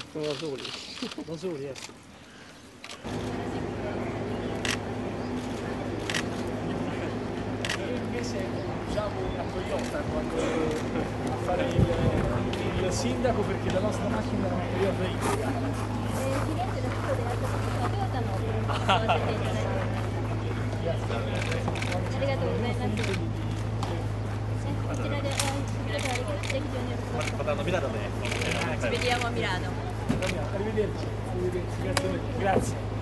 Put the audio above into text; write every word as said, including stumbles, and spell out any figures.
Sono da soli. Da soli, eh. Invece diciamo a Toyota quando a fare il, il sindaco perché la nostra macchina è una Toyota Igoga. Potranno Milano bene. Ci vediamo a Milano. Arrivederci, arrivederci, grazie. Grazie.